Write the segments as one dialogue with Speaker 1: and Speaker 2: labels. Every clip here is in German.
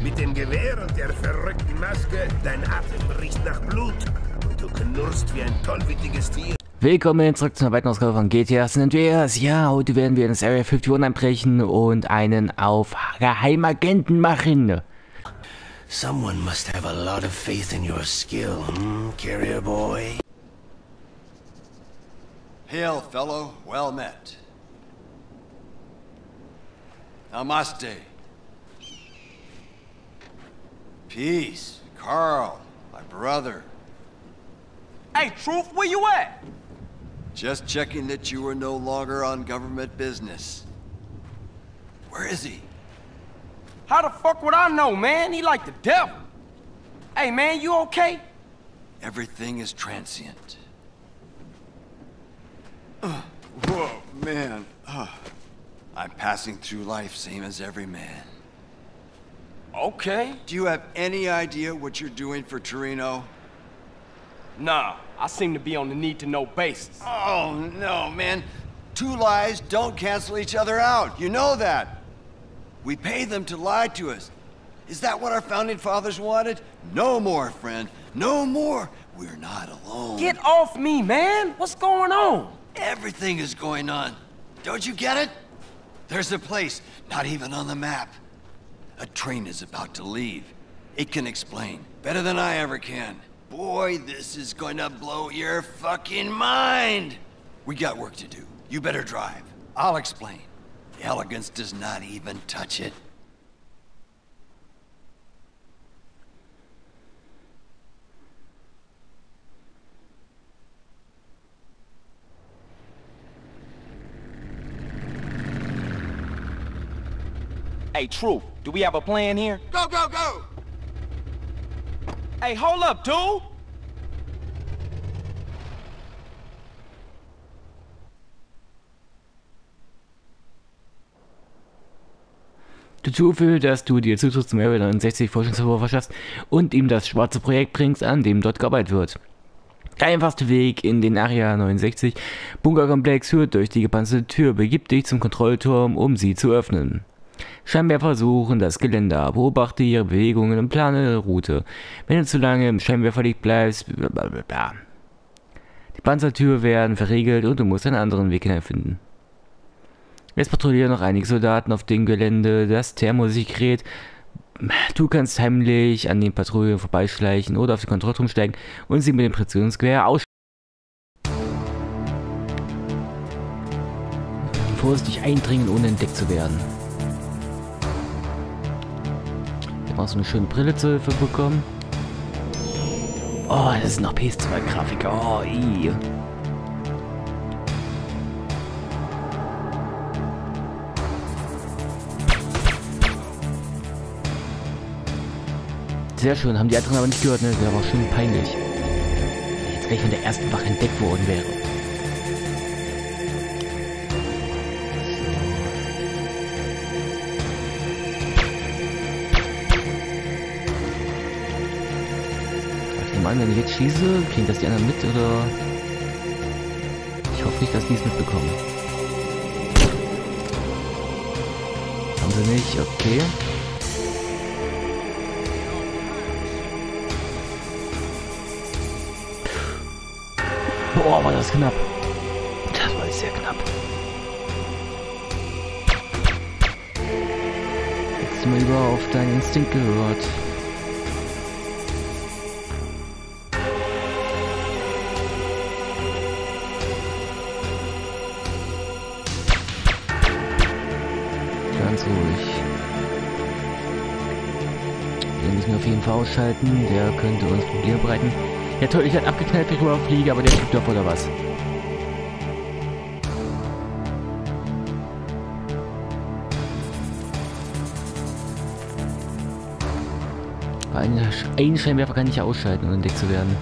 Speaker 1: Mit dem Gewehr und der verrückten Maske, dein Atem riecht nach Blut und du knurrst wie ein tollwütiges Tier.
Speaker 2: Willkommen zurück zu einer weiteren Ausgabe von GTA San Andreas. Ja, heute werden wir in das Area 51 einbrechen und einen auf Geheimagenten machen.
Speaker 1: Someone must have a lot of faith in your skill, carrier boy?
Speaker 3: Hail, fellow. Well met. Namaste. Peace, Carl, my brother.
Speaker 4: Hey, Truth, where you at?
Speaker 3: Just checking that you were no longer on government business. Where is he?
Speaker 4: How the fuck would I know, man? He like the devil. Hey, man, you okay?
Speaker 3: Everything is transient. Whoa, man. I'm passing through life same as every man.
Speaker 4: Okay.
Speaker 3: Do you have any idea what you're doing for Torino?
Speaker 4: Nah, I seem to be on the need-to-know basis.
Speaker 3: Oh, no, man. Two lies don't cancel each other out. You know that. We pay them to lie to us. Is that what our founding fathers wanted? No more, friend. No more. We're not alone.
Speaker 4: Get off me, man. What's going on?
Speaker 3: Everything is going on. Don't you get it? There's a place, not even on the map. A train is about to leave. It can explain better than I ever can. Boy, this is going to blow your fucking mind. We got work to do. You better drive. I'll explain. The elegance does not even touch it.
Speaker 4: Hey, Truth, do we have a plan here?
Speaker 3: Go, go, go!
Speaker 4: Hey, hold up, dude!
Speaker 2: Du tust für, dass du dir Zutritt zum Area 69 Forschungsserver verschaffst und ihm das schwarze Projekt bringst, an dem dort gearbeitet wird. Der einfachste Weg in den Area 69 Bunkerkomplex führt durch die gepanzerte Tür. Begib dich zum Kontrollturm, um sie zu öffnen. Scheinwerfer suchen das Geländer, beobachte ihre Bewegungen und plane ihre Route. Wenn du zu lange im Scheinwerferlicht bleibst, blablabla. Die Panzertür werden verriegelt und du musst einen anderen Weg hineinfinden. Jetzt patrouillieren noch einige Soldaten auf dem Gelände, das Thermosichergerät. Du kannst heimlich an den Patrouillen vorbeischleichen oder auf den Kontrollturm steigen und sie mit dem Präzisionsgewehr ausschalten. Vorsichtig eindringen, ohne entdeckt zu werden. Da brauchst du eine schöne Brille zu bekommen. Oh, das ist noch PS2-Grafik. Oh, ii. Sehr schön, haben die anderen aber nicht gehört, ne? Wäre auch schön peinlich. Jetzt gleich von der ersten Wache entdeckt worden wäre. Ich nehme an, wenn ich jetzt schieße, kriegen das die anderen mit, oder? Ich hoffe nicht, dass die es mitbekommen. Haben sie nicht, okay. Boah, war das knapp. Das war sehr knapp. Jetzt mal lieber auf deinen Instinkt gehört. Ganz ruhig. Den müssen wir auf jeden Fall ausschalten. Der könnte uns Probleme bereiten. Ja toll, ich hatte abgeknallt, wie ich rüberfliege, aber der fliegt doch oder was? Einen Scheinwerfer kann ich ausschalten, um entdeckt zu werden.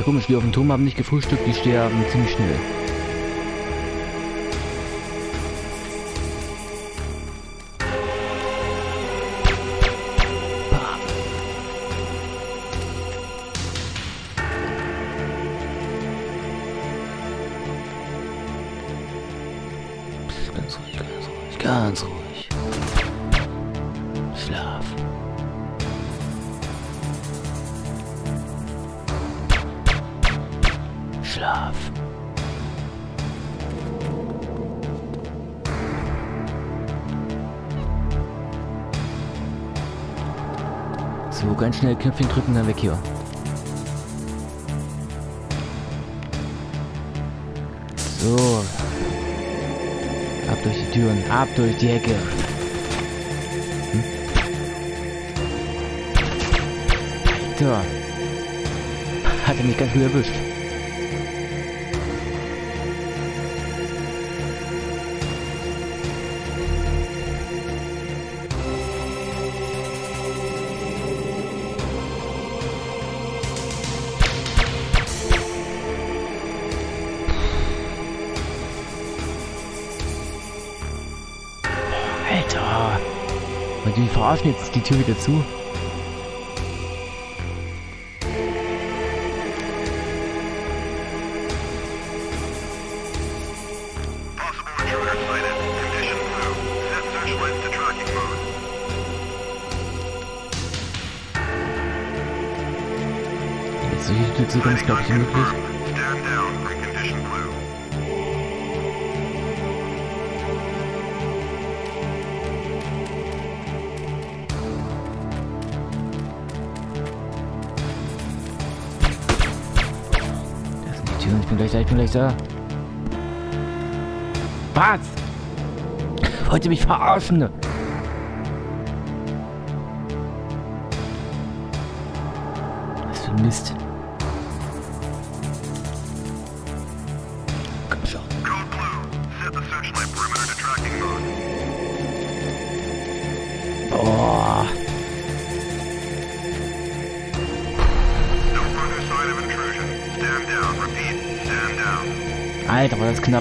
Speaker 2: Komisch, die auf dem Turm haben nicht gefrühstückt, die sterben ziemlich schnell. Ganz ruhig, ganz ruhig, ganz ruhig. Schlaf. Schlaf. So, ganz schnell Knöpfchen drücken, dann weg hier. So. Ab durch die Türen, ab durch die Hecke. Alter. Hat er mich ganz gut erwischt. Alter! Und die verarschen jetzt die Tür wieder zu. Jetzt durch die Tür zu kommen ist, glaube ich, unmöglich. Ich bin gleich da, ich bin gleich da. Was? Wollt ihr mich verarschen? Was für ein Mist. Komm schon. Boah. Alter, war das knapp.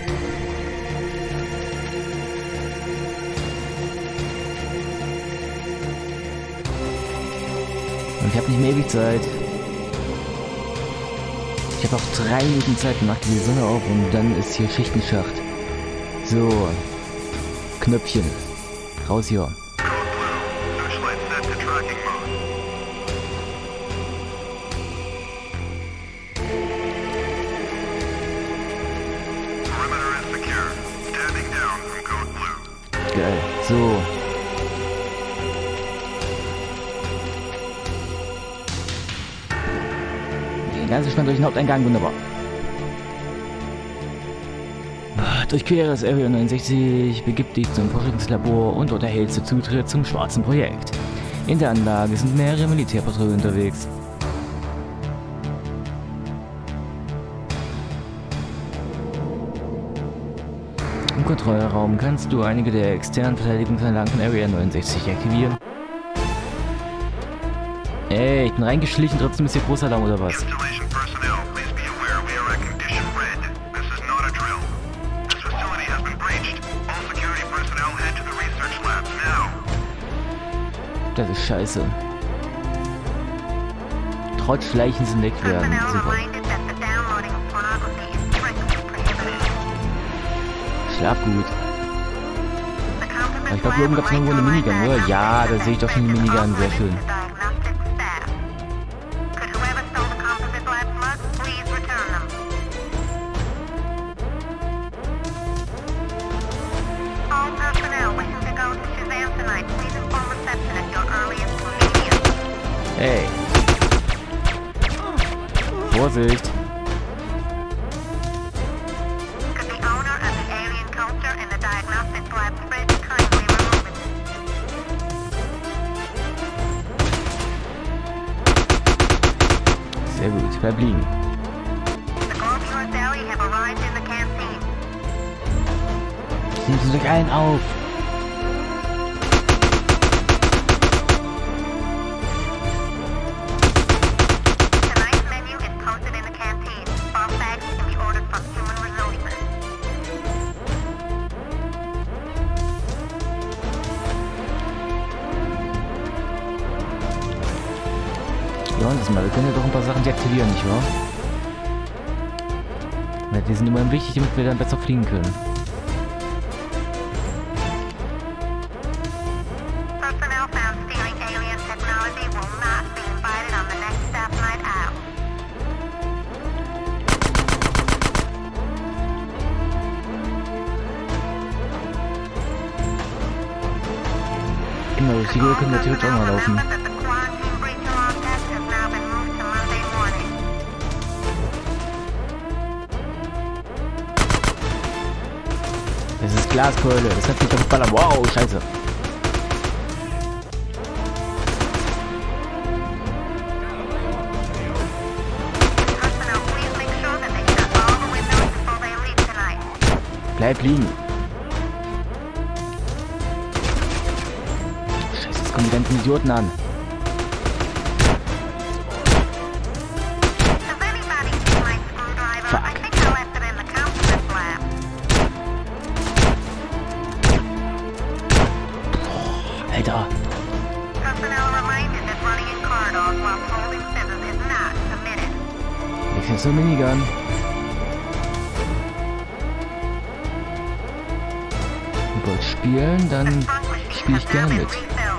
Speaker 2: Und ich habe nicht mehr ewig Zeit. Ich habe auch 3 Minuten Zeit, danach geht die Sonne auf und dann ist hier Schichtenschacht. So. Knöpfchen. Raus hier. Geil. So. Den ganzen Stand durch den Haupteingang, wunderbar. Durchquere das Area 69, begib dich zum Forschungslabor und dort erhältst du Zutritt zum schwarzen Projekt. In der Anlage sind mehrere Militärpatrouillen unterwegs. Im Kontrollraum kannst du einige der externen Verteidigungsanlagen von Area 69 aktivieren. Ey, ich bin reingeschlichen, trotzdem ist hier großer Alarm oder was? Das ist scheiße. Trotz Schleichen sind weg werden. Super. Schlaf gut. Ich glaube, hier oben gab es irgendwo eine Minigun, oder? Ja, da sehe ich doch schon die Minigun. Sehr schön. Hey. Vorsicht. Sehr gut, bleib liegen. Nehmen Sie sich allen auf. wir uns das mal. Wir können ja doch ein paar Sachen deaktivieren, nicht wahr? Weil die sind immer wichtig, damit wir dann besser fliegen können. Genau, durch die Höhe können wir theoretisch auch mal laufen. Das ist Glaskeule, das hat mich doch geballert. Wow, scheiße. Bleib liegen. Scheiße, jetzt kommen die ganzen Idioten an. Fuck. Boah, Alter. Ich hab so eine Minigun. Spielen, dann spiele ich gerne mit.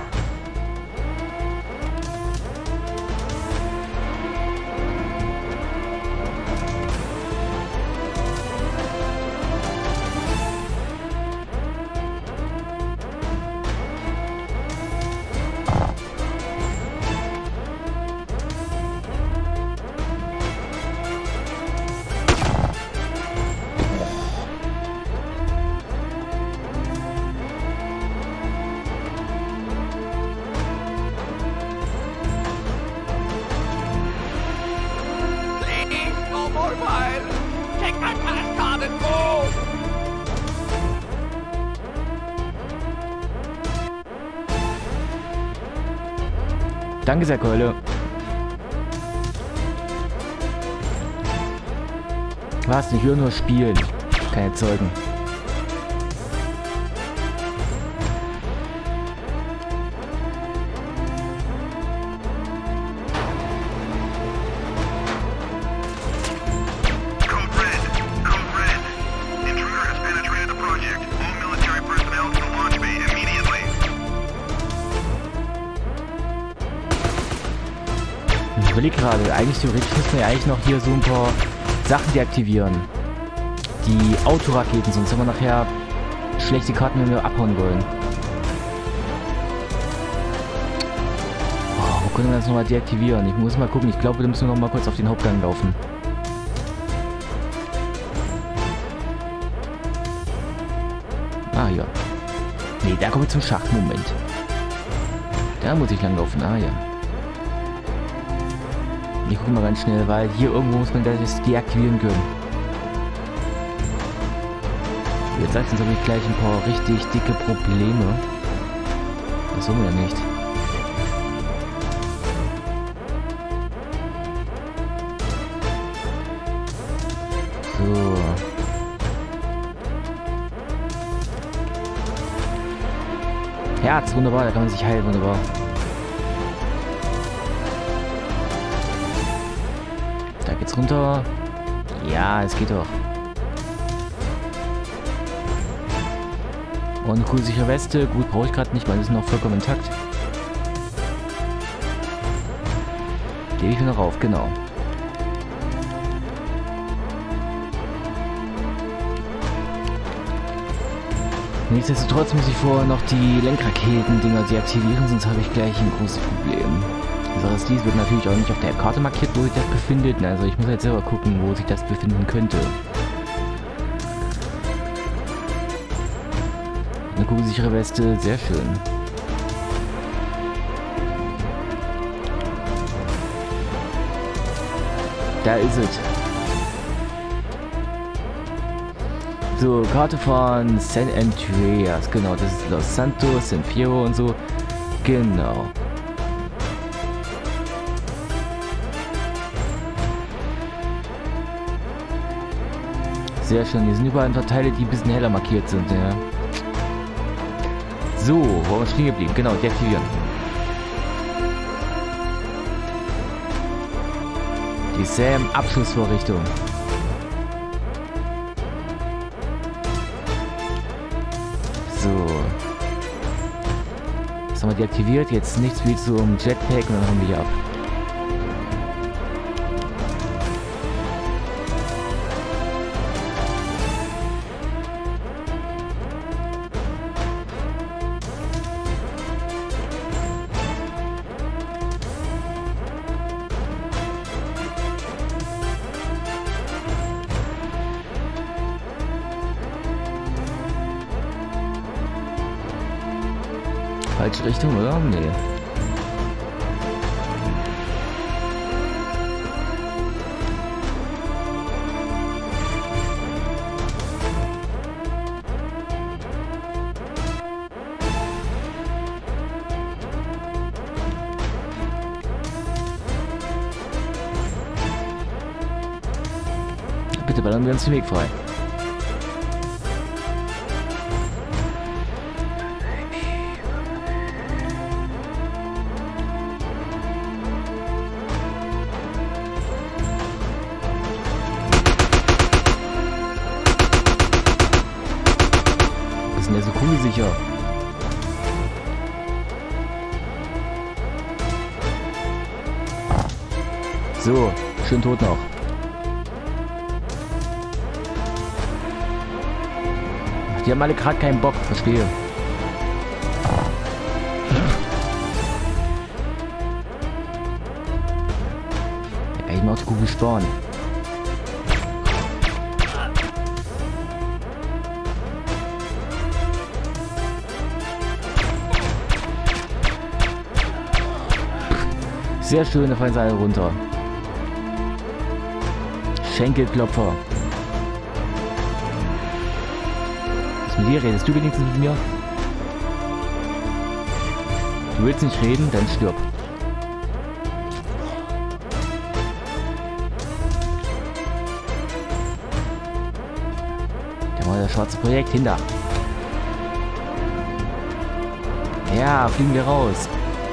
Speaker 2: Danke sehr, Keule. Was? Ich will nur spielen. Keine Zeugen. Ich überlege gerade, eigentlich theoretisch müssen wir ja eigentlich noch hier so ein paar Sachen deaktivieren. Die Autoraketen, sonst haben wir nachher schlechte Karten, wenn wir abhauen wollen. Oh, wo können wir das nochmal deaktivieren? Ich muss mal gucken, ich glaube, wir müssen noch mal kurz auf den Hauptgang laufen. Ah, ja. Nee, da kommen wir zum Schacht. Moment. Da muss ich lang laufen. Ah, ja. Ich gucke mal ganz schnell, weil hier irgendwo muss man das deaktivieren können. Jetzt sagt uns aber gleich ein paar richtig dicke Probleme. Das wollen wir ja nicht. So. Herz, wunderbar, da kann man sich heilen, wunderbar. Da geht's runter. Ja, es geht doch. Und eine kugelsichere Weste. Gut, brauche ich gerade nicht, weil das ist noch vollkommen intakt. Gebe ich noch auf, genau. Nichtsdestotrotz muss ich vorher noch die Lenkraketen-Dinger deaktivieren, sonst habe ich gleich ein großes Problem. Die Sache ist, dies wird natürlich auch nicht auf der Karte markiert, wo sich das befindet. Also ich muss jetzt selber gucken, wo sich das befinden könnte. Eine kugelsichere Weste, sehr schön. Da ist es. So, Karte von San Andreas, genau, das ist Los Santos, San Fierro und so. Genau. Sehr schön, hier sind überall ein paar Teile, die ein bisschen heller markiert sind, ja. So, wo wir stehen geblieben? Genau, deaktivieren. Die Sam-Abschussvorrichtung. So. Jetzt haben wir deaktiviert. Jetzt nichts wie zum Jetpack und dann haben wir hier ab. Falsche Richtung, oder? Nee. Bitte ballern wir uns den Weg frei. Ist denn der so kugelsicher? So, schön tot noch. Die haben alle gerade keinen Bock, verstehe. Ja, ich mach die Kugel spawnen. Sehr schön, da fallen sie alle runter. Schenkelklopfer. Was mit dir? Redest du wenigstens mit mir? Du willst nicht reden? Dann stirb. Da war das schwarze Projekt hinter. Ja, fliegen wir raus.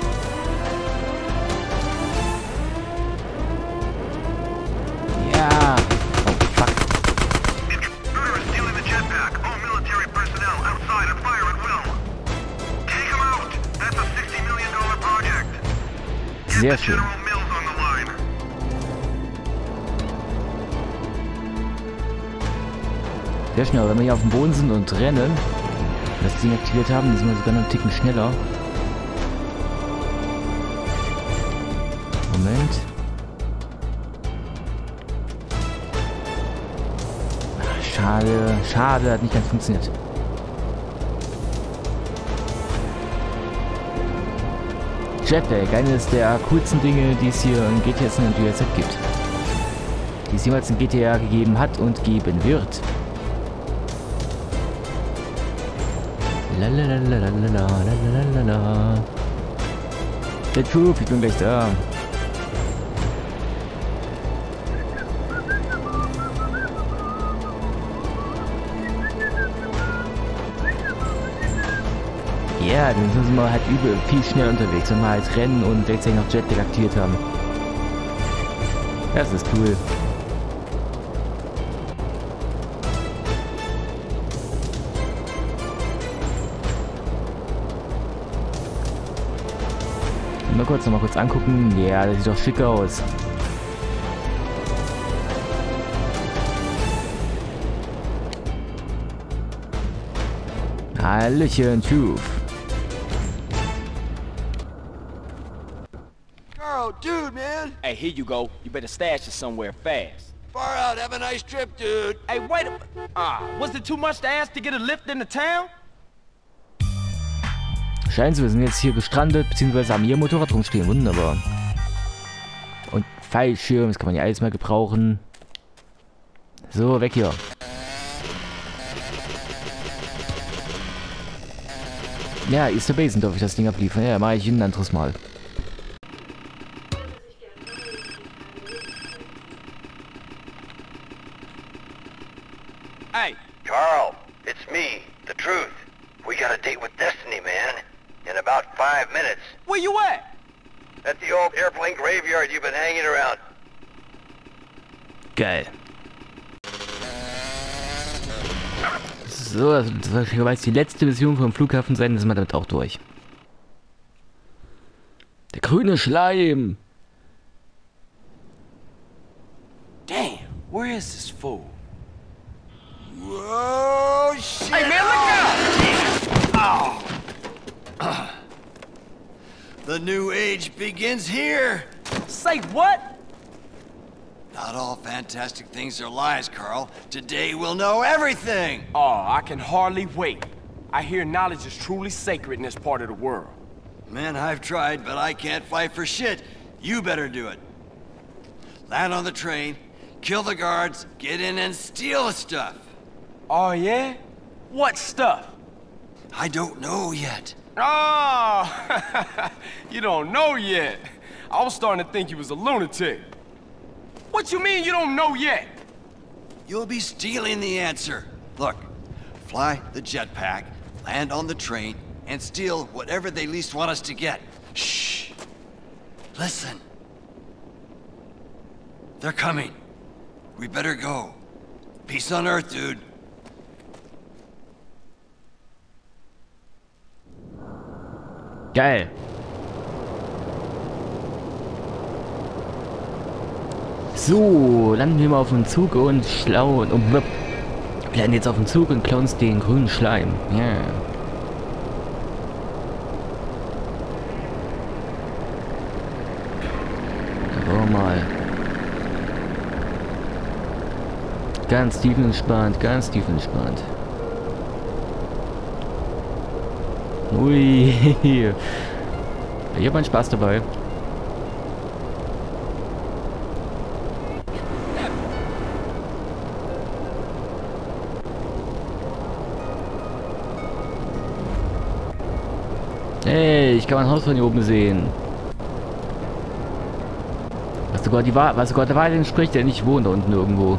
Speaker 2: Ja. Oh, fuck.
Speaker 5: Intruder is stealing the jetpack. All military personnel outside and fire at will. Take him out. That's a $60 million project.
Speaker 2: Sehr schön.
Speaker 5: General Mills on the line.
Speaker 2: Sehr schnell, wenn wir hier auf dem Boden sind und rennen, das Ding aktiviert haben, dann sind wir sogar noch einen Ticken schneller. Moment. Schade, schade, hat nicht ganz funktioniert. Jetpack, eines der coolsten Dinge, die es hier in GTA San Andreas gibt. Die es jemals in GTA gegeben hat und geben wird. Lalalalalalala. The Truth, ich bin gleich da. Ja, dann sind wir halt viel schnell unterwegs, wenn wir halt rennen und gleichzeitig noch Jetpack aktiviert haben. Das ist cool. Noch mal kurz angucken. Ja, das sieht doch schick aus. Hallöchen, Truth.
Speaker 3: Carl, dude, man.
Speaker 4: Hey, here you go. You better stash it somewhere fast.
Speaker 3: Far out. Have a nice trip, dude.
Speaker 4: Hey, wait a... was it too much to ask to get a lift into town?
Speaker 2: Scheint so, wir sind jetzt hier gestrandet, beziehungsweise haben hier ein Motorrad rumstehen. Wunderbar. Und Fallschirm, das kann man ja alles mal gebrauchen. So, weg hier. Ja, Easter Basin darf ich das Ding abliefern. Ja, mache ich ein anderes Mal.
Speaker 4: Hey.
Speaker 3: Carl, it's me, the Truth. We got a date with Destiny, man. In about 5 minutes.
Speaker 4: Where you at?
Speaker 3: At the old airplane graveyard you've been hanging around.
Speaker 2: Geil. So, das wird wahrscheinlich die letzte Mission vom Flughafen sein, dann sind wir damit auch durch. Der grüne Schleim.
Speaker 4: Damn, where is this fool?
Speaker 3: Whoa, shit!
Speaker 4: Hey, man, look out!
Speaker 3: Oh. The new age begins here.
Speaker 4: Say what?
Speaker 3: Not all fantastic things are lies, Carl. Today we'll know everything.
Speaker 4: Oh, I can hardly wait. I hear knowledge is truly sacred in this part of the world.
Speaker 3: Man, I've tried, but I can't fight for shit. You better do it. Land on the train, kill the guards, get in and steal the stuff.
Speaker 4: Oh, yeah? What stuff?
Speaker 3: I don't know yet.
Speaker 4: Oh, you don't know yet. I was starting to think you was a lunatic. What you mean you don't know yet?
Speaker 3: You'll be stealing the answer. Look, fly the jetpack, land on the train, and steal whatever they least want us to get. Shh. Listen. They're coming. We better go. Peace on Earth, dude.
Speaker 2: Geil. So, landen wir mal auf dem Zug und schlauen. Und wir landen jetzt auf dem Zug und klauen uns den grünen Schleim. Ja. Yeah. So mal. Ganz tief entspannt, ganz tief entspannt. Ui, ich hab meinen Spaß dabei. Hey, ich kann mein Haus von hier oben sehen. Was sogar der Wahrheit entspricht, der nicht wohnt da unten irgendwo.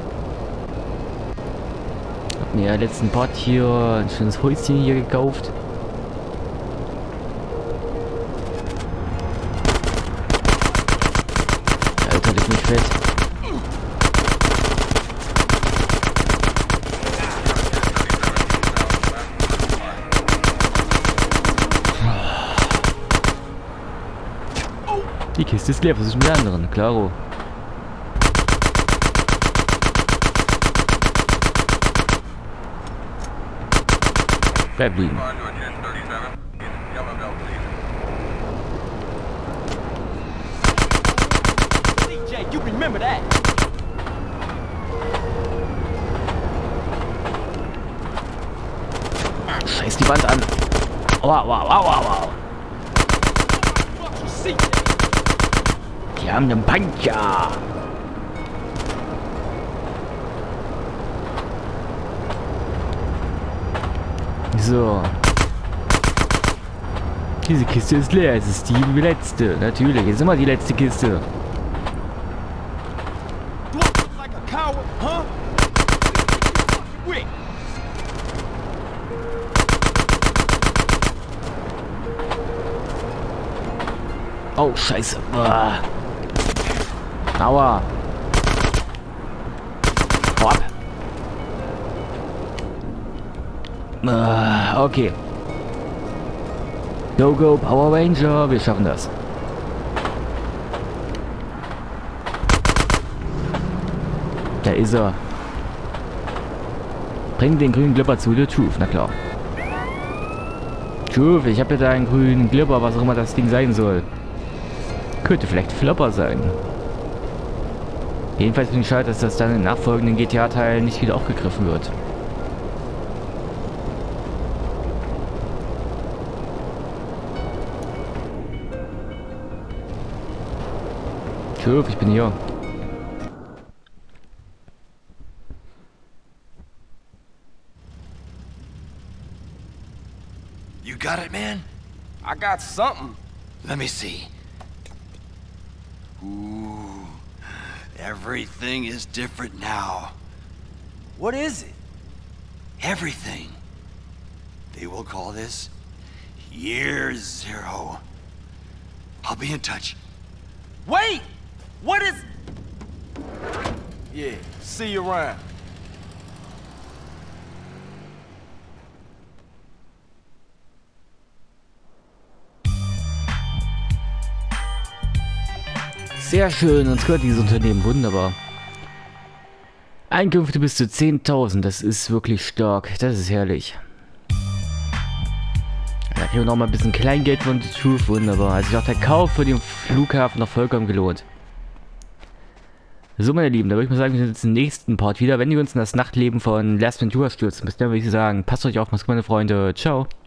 Speaker 2: Ich hab mir letzten Part hier ein schönes Häuschen hier gekauft. Alter, leg mich fett. Die Kiste ist leer, was ist mit der anderen? Klaro. Bleib liegen.
Speaker 4: DJ, you remember that?
Speaker 2: Scheiß die Wand an. Wow, wow, wow, wow, wow. Die haben einen Panzer. So. Diese Kiste ist leer. Es ist die letzte. Natürlich. Jetzt ist immer die letzte Kiste. Oh, scheiße. Aua. Hau ab. Okay. Go, go, Power Ranger. Wir schaffen das. Da ist er. Bring den grünen Glipper zu der Truth. Na klar. Truth, ich habe ja da einen grünen Glipper, was auch immer das Ding sein soll. Könnte vielleicht Flopper sein. Jedenfalls bin ich schade, dass das dann im nachfolgenden GTA-Teil nicht wieder aufgegriffen wird. Tschüss, ich bin hier.
Speaker 3: You got it, man?
Speaker 4: I got something.
Speaker 3: Let me see. Ooh, everything is different now.
Speaker 4: What is it?
Speaker 3: Everything. They will call this Year Zero. I'll be in touch.
Speaker 4: Wait! What is... Yeah, see you around.
Speaker 2: Sehr schön, uns gehört dieses Unternehmen, wunderbar. Einkünfte bis zu 10.000, das ist wirklich stark, das ist herrlich. Da kriegen wir noch mal ein bisschen Kleingeld von The Truth, wunderbar. Also auch der Kauf für den Flughafen noch vollkommen gelohnt. So, meine Lieben, da würde ich mal sagen, wir sehen uns im nächsten Part wieder, wenn wir uns in das Nachtleben von Last Ventura stürzen. Bis dann würde ich sagen, passt euch auf, macht's gut, meine Freunde, ciao.